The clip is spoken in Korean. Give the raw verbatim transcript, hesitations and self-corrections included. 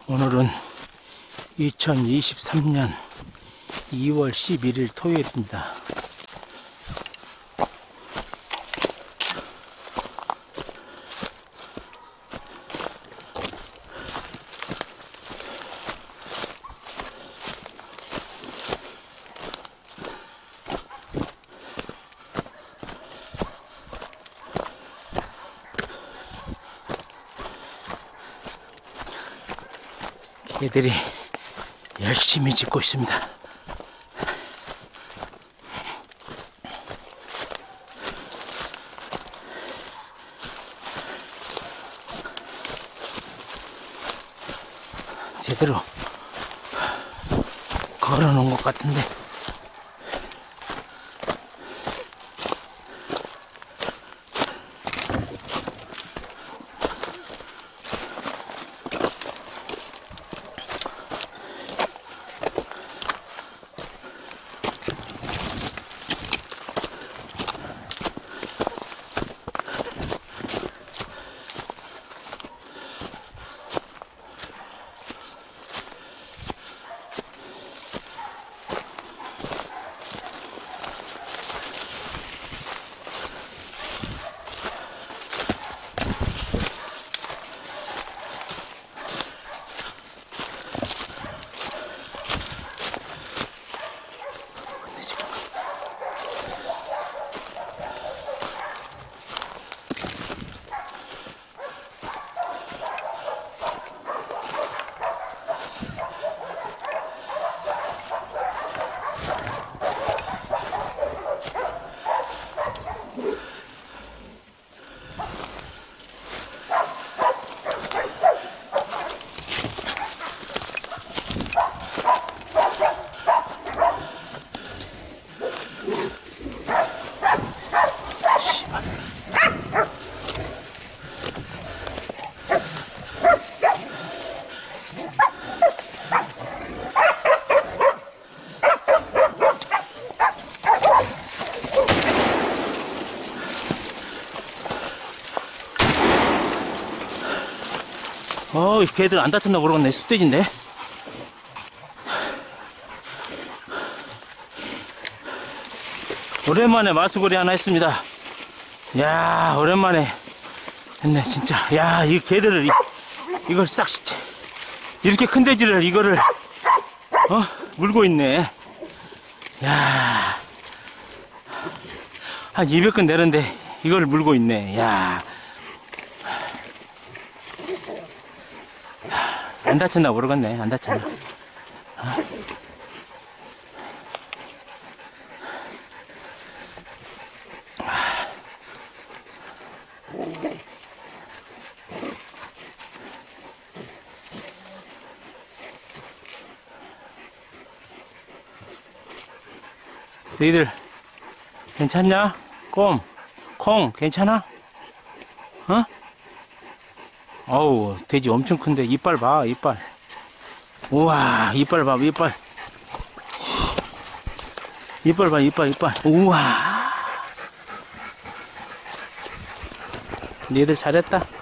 오늘은 이천이십삼 년 이월 십일일 토요일입니다. 개들이 열심히 짖고 있습니다. 제대로 걸어 놓은 것 같은데 어, 걔들 안 다쳤나 모르겠네. 숫돼지인데. 오랜만에 마수거리 하나 했습니다. 야, 오랜만에 했네, 진짜. 야, 이 개들을, 이, 이걸 싹, 이렇게 큰 돼지를 이거를, 어, 물고 있네. 야, 한 이백 근 내는데 이걸 물고 있네. 야. 안 다쳤나 모르겠네. 안 다쳤나. 어? 너희들 괜찮냐? 꼼, 콩 괜찮아? 어? 어우, 돼지 엄청 큰데. 이빨 봐, 이빨. 우와, 이빨 봐, 이빨. 이빨 봐, 이빨, 이빨. 우와. 니들 잘했다.